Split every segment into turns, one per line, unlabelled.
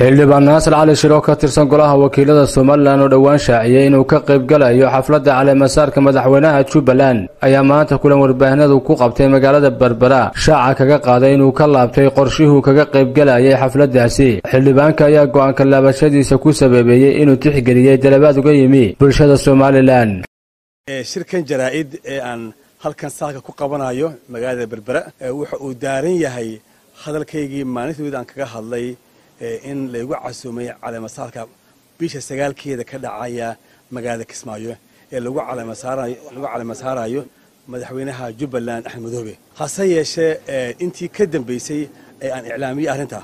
xildhibaan Naasir Cali Shiro ka tirsan golaha wakiilada Soomaaliland oo dhawaan shaaciyay inuu ka qayb galayo xafladda caleemasaarka madaxweynaha Jubbaland ayaa maanta kulan warbaahinadu ku qabtay magaalada Berbera shaaca kaga qaaday inuu ka laabtay qorshihii kaga qayb galayay xafladdaasi. Xildhibaanka ayaa go'aanka laabashadiisa ku sababeeyay inuu tixgeliyay dalabaad uga yimi bulshada Soomaaliland.
shirkan jaraa'id ee aan halkan saaka ku qabanayo magaalada Berbera wuxuu u daaran yahay hadalkaygii maalintii aan kaga hadlay in lagu casuumay caleemasaarka bisha 9keeda ka dhacaya magaalada Kismaayo ee lagu caleemasaarayo madaxweynaha Jubbaland Axmed Madoobe. hase yeeshee intii ka dambeysay aan iclaamiyay arrinta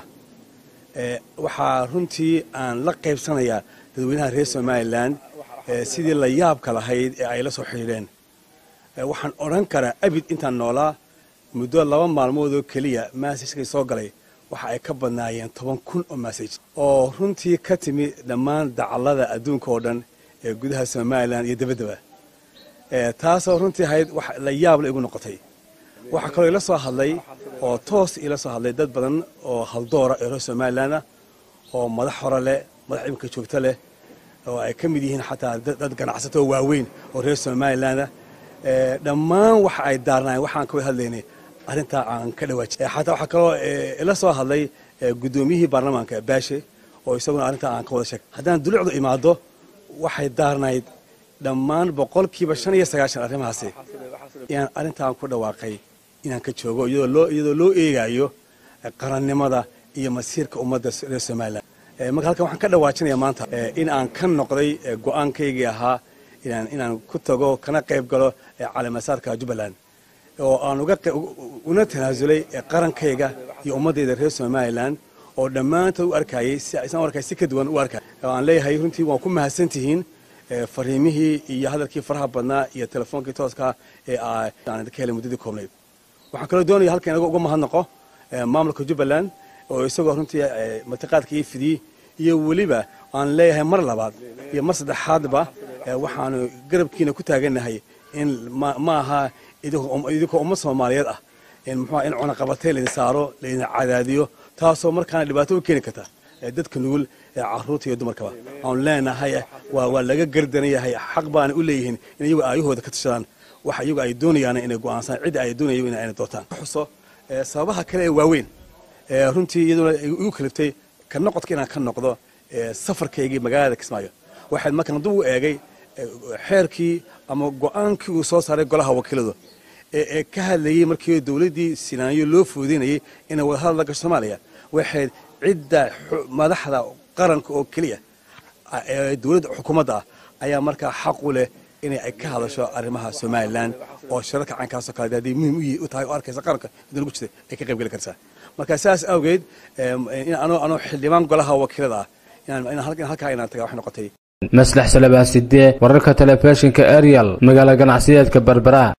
waxaa runtii aan la qaybsanayaa dadweynaha reer Soomaaliland sidii la yaabka lahayd ee ay la soo xiriireen. waxaan oran karaa abid intaan noolaa muddo 2 maalmood oo kaliya message soo galay waxa ay ka badnaayeen 10,000 oo message oo runtii ka timi dhammaan dacallada adduunka oo dhan ee gudaha Soomaaliland iyo dibadda. taasoo runtii ahayd wax la yaab leh igu noqotay. waxa kale la soo hadlay oo toos ila soo hadlay dad badan oo haldoora ee reer Soomaaliland oo madax hore leh, madax imka joogta leh oo ay ka mid yihiin xataa dad ganacsato waaweyn oo reer Soomaaliland dhammaan waxa ay daarnaayeen waxaan ka hadlaynay arrinta aan ka dhawaajay. xataa waxa kale ila soo hadlay gudoomiyihii baarlamaanka Baashe oo isaguna arrinta aan ka wada sheegay. haddaan dulucdu imaado waxay daarnayd dhammaan 95% arrimahaasi inaan arrintaan ku dhawaaqay inaan ka joogo iyadoo loo eegayo qarannimada iyo masiirka ummadda reer Soomaaliland. marka halkan waxaan ka dhawaajinayaa maanta in aan ka noqday go'aankaygii ahaa inaan ku tago kana qayb galo caleemasaarka Jubbaland oo aan una tanaasulay qarankayga iyo ummadayda reer Soomaaliland oo dhammaantood u arkayay si ka duwan u arkay. aan leeyahay runtii waan ku mahadsantihiin fariimihii iyo hadalkii faraha badnaa iyo telefoonkii tooska ee aan ka helay muddadii koobnayd. waxaan kaloo doonayaa halkan uga mahadnaqo maamulka Jubbaland oo isagoo runtii martiqaadka ii fidiyey iyo weliba aan leeyahay mar labaad iyo mar saddexaadba waxaanu garabkiina ku taaganahay in ma aha idinka umma Soomaaliyeed ah in cunaqabatay la saaro la cadaadiyo taasoo markaana dhibaato u keeni karta dadka nugul carruurta iyo dumarkaba. aan leenahay waa laga gardanayahay xaq baan u leeyihiin in iyagu aayahooda ka tashadaan waxa iyagu ay doonayaan inay go'aansan cid ay doonayaan inay doortaan. xuso sababaha kale ee waaweyn runtii iyaduna igu kaliftay ka noqodka inaan ka noqdo safarkaygii magaalada Kismaayo waxaan markaan dib u eegay xeerkii ama go'aankii uu soo saaray golaha wakiilada ee ka hadlayay markii dawladdii Sinaaniyo loo fuudinayay in wada hadal ka Soomaaliya waxay cidda madaxda qaranka oo kaliya ee dawladda xukuumadda ayaa markaa xaq u leh inay ka hadasho arrimaha Soomaaliland oo shirarka caankaas oo kale dadii muhiim u tahay oo arkaysa qaranka inuu ku jirto ay ka qayb gali kartaa. marka saas awgeed in aanu xildhibaan golaha wakiilada in halka inaan tagaa wax noqotay.
Maslax Salabaan Sidee wararka telefishinka Ariel magaalada ganacsiyeedka Berbera.